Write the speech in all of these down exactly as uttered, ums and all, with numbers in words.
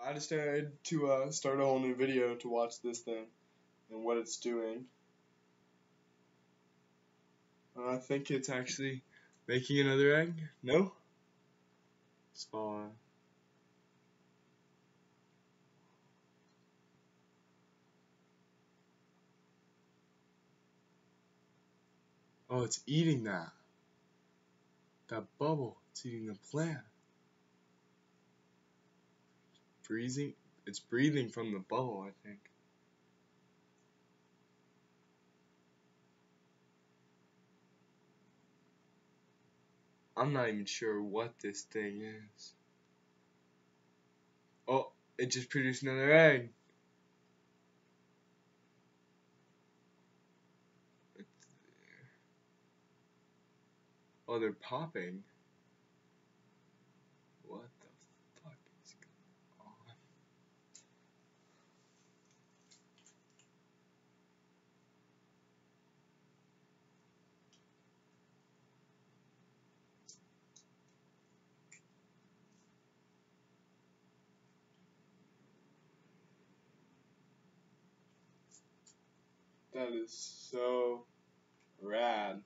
I decided to uh, start a whole new video to watch this thing and what it's doing. Uh, I think it's actually making another egg. No? It's falling. Oh, it's eating that. That bubble. It's eating the plant. Breathing. It's breathing from the bubble, I think. I'm not even sure what this thing is. Oh, it just produced another egg. Oh, they're popping. What the fuck is going on? That is so rad.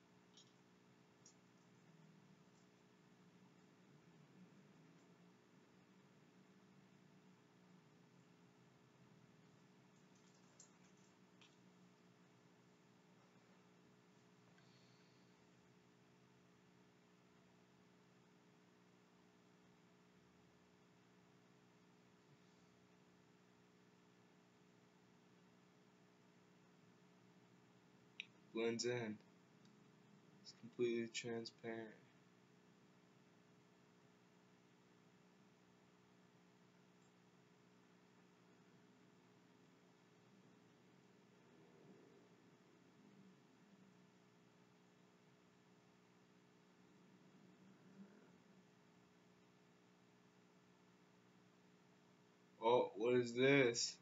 Blends in. It's completely transparent. Oh, what is this?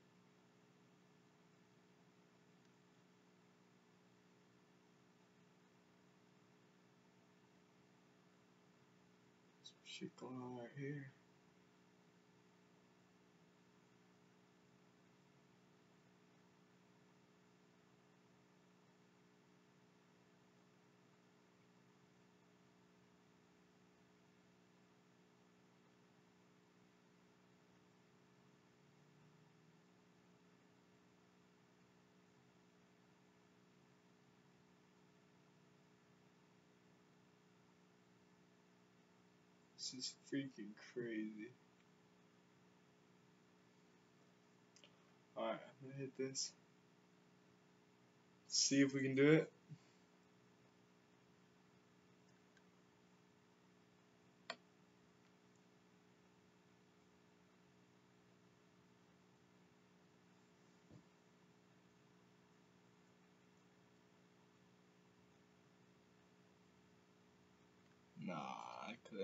Some shit going on right here. This is freaking crazy. Alright, I'm gonna hit this. See if we can do it. Nah, I couldn't.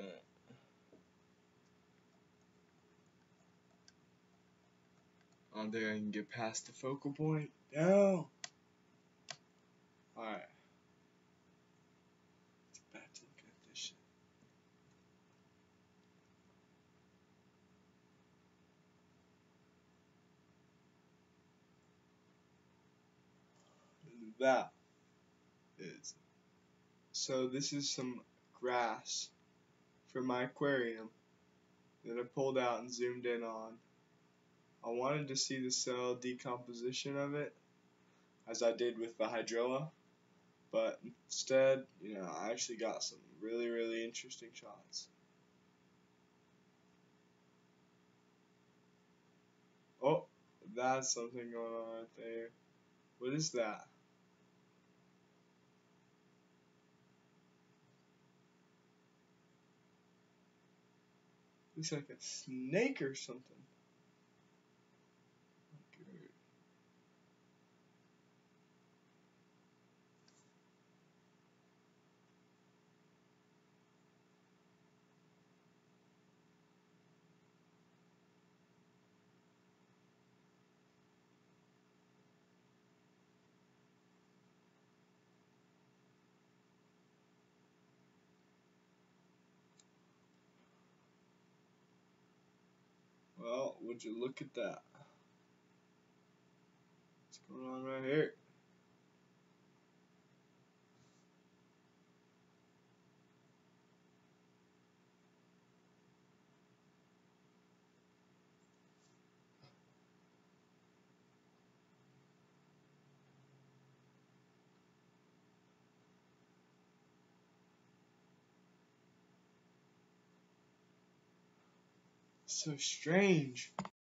I don't think I can get past the focal point. No! Alright. Let's back to look at this shit. That is. So this is some grass from my aquarium that I pulled out and zoomed in on. I wanted to see the cell decomposition of it, as I did with the hydrilla, but instead, you know, I actually got some really, really interesting shots. Oh, that's something going on right there. What is that? Looks like a snake or something. Well, would you look at that? What's going on right here? So strange.